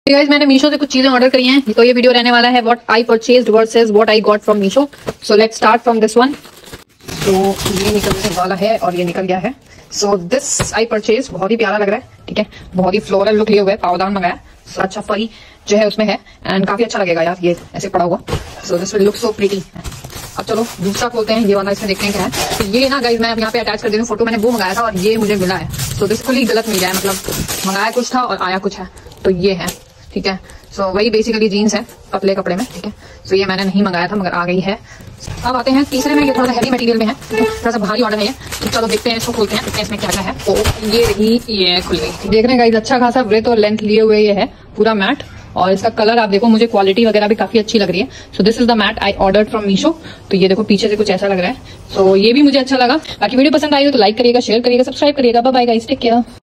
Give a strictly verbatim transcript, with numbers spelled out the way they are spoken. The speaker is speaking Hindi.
गाइस मैंने मीशो से कुछ चीजें ऑर्डर करी हैं, तो ये वीडियो रहने वाला है what I purchased versus what I got from Meesho. So let's start from this one. तो ये निकलने वाला है और ये निकल गया है। सो दिस आई परचेज बहुत ही प्यारा लग रहा है, ठीक है, बहुत ही फ्लोरल लुक लिए हुए, पावदान मंगाया, अच्छा फरी जो है उसमें है एंड काफी अच्छा लगेगा यार ये ऐसे पड़ा हुआ। So this will look so pretty. अब चलो दूसरा खोलते हैं, ये वाला इसमें देखते हैं क्या है। तो ये ना गाइस मैं यहाँ पे अटैच कर दे रही हूँ फोटो, मैंने वो मंगाया था और ये मुझे मिला है। सो दिस फुली गलत मिल गया है, मतलब मंगाया कुछ था और आया कुछ है, तो ये है, ठीक है। सो so, वही बेसिकली जीन्स है पतले कपड़े में, ठीक है। सो so, ये मैंने नहीं मंगाया था मगर आ गई है। अब आते हैं तीसरे में, ये थोड़ा सा हैवी मटेरियल में है, थोड़ा सा भारी ऑर्डर है ये। तो चलो देखते हैं, इसको खोलते हैं, देखते हैं इसमें क्या क्या है। तो ये रही, ये खुल गई। देख रहे हैं गाइस अच्छा खासा ब्रेथ और लेंथ लिए हुए ये है, पूरा मैट, और इसका कलर आप देखो, मुझे क्वालिटी वगैरह भी काफी अच्छी लग रही है। So this is the mat I ordered from Meesho. तो ये देखो पीछे से कुछ ऐसा लग रहा है। सो so, ये भी मुझे अच्छा लगा। बाकी वीडियो पसंद आई हो तो लाइक करिएगा, शेयर करिएगा, सब्सक्राइब करिएगा। Bye bye guys, take care.